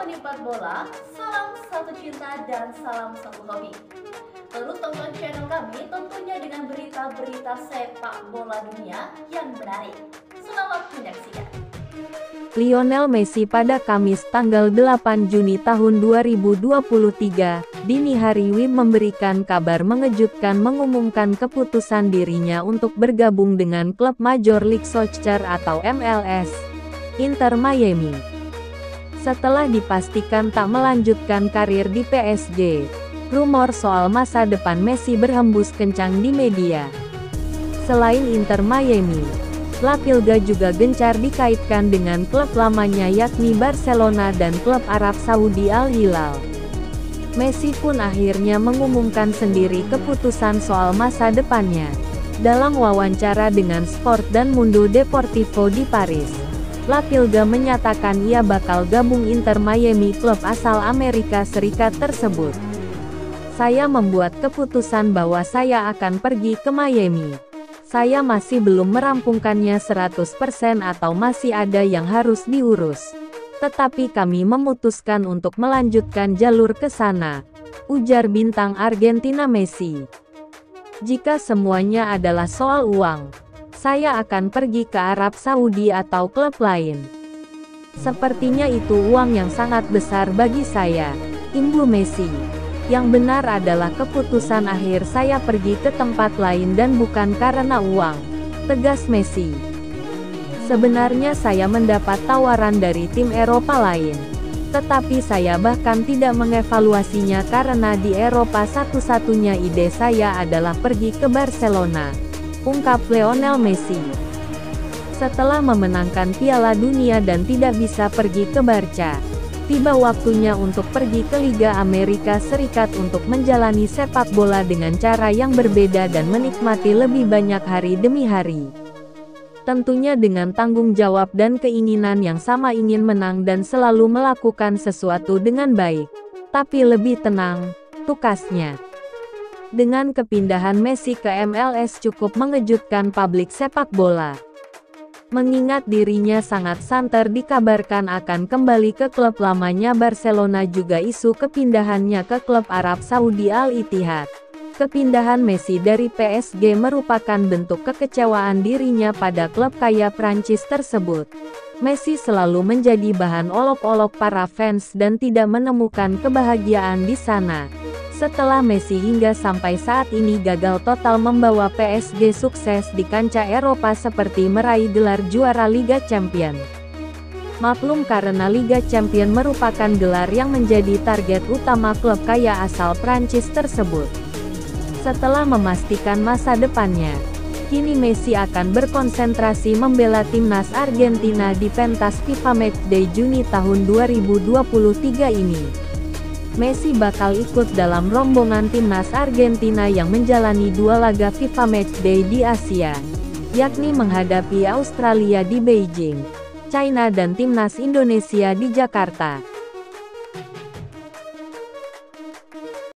penikmat bola, salam satu cinta dan salam satu hobi. Terus tonton channel kami tentunya dengan berita-berita sepak bola dunia yang menarik. Selamat menyaksikan. Lionel Messi pada Kamis tanggal 8 Juni tahun 2023, dini hari memberikan kabar mengejutkan mengumumkan keputusan dirinya untuk bergabung dengan klub Major League Soccer atau MLS, Inter Miami. Setelah dipastikan tak melanjutkan karir di PSG, rumor soal masa depan Messi berhembus kencang di media. Selain Inter Miami, La Liga juga gencar dikaitkan dengan klub lamanya yakni Barcelona dan klub Arab Saudi Al Hilal. Messi pun akhirnya mengumumkan sendiri keputusan soal masa depannya. Dalam wawancara dengan Sport dan Mundo Deportivo di Paris, La Liga menyatakan ia bakal gabung Inter Miami, klub asal Amerika Serikat tersebut. Saya membuat keputusan bahwa saya akan pergi ke Miami. Saya masih belum merampungkannya 100% atau masih ada yang harus diurus. Tetapi kami memutuskan untuk melanjutkan jalur ke sana, ujar bintang Argentina Messi. Jika semuanya adalah soal uang, saya akan pergi ke Arab Saudi atau klub lain. Sepertinya itu uang yang sangat besar bagi saya, imbu Messi. Yang benar adalah keputusan akhir saya pergi ke tempat lain dan bukan karena uang, tegas Messi. Sebenarnya saya mendapat tawaran dari tim Eropa lain, tetapi saya bahkan tidak mengevaluasinya karena di Eropa satu-satunya ide saya adalah pergi ke Barcelona, ungkap Lionel Messi. Setelah memenangkan Piala Dunia dan tidak bisa pergi ke Barca, tiba waktunya untuk pergi ke Liga Amerika Serikat untuk menjalani sepak bola dengan cara yang berbeda dan menikmati lebih banyak hari demi hari. Tentunya dengan tanggung jawab dan keinginan yang sama, ingin menang dan selalu melakukan sesuatu dengan baik. Tapi lebih tenang, tukasnya. Dengan kepindahan Messi ke MLS cukup mengejutkan publik sepak bola. Mengingat dirinya sangat santer dikabarkan akan kembali ke klub lamanya Barcelona, juga isu kepindahannya ke klub Arab Saudi Al Ittihad. Kepindahan Messi dari PSG merupakan bentuk kekecewaan dirinya pada klub kaya Prancis tersebut. Messi selalu menjadi bahan olok-olok para fans dan tidak menemukan kebahagiaan di sana. Setelah Messi hingga sampai saat ini gagal total membawa PSG sukses di kancah Eropa seperti meraih gelar juara Liga Champions. Maklum karena Liga Champions merupakan gelar yang menjadi target utama klub kaya asal Prancis tersebut. Setelah memastikan masa depannya, kini Messi akan berkonsentrasi membela timnas Argentina di pentas FIFA Matchday Juni tahun 2023 ini. Messi bakal ikut dalam rombongan timnas Argentina yang menjalani 2 laga FIFA Matchday di Asia, yakni menghadapi Australia di Beijing, China dan timnas Indonesia di Jakarta.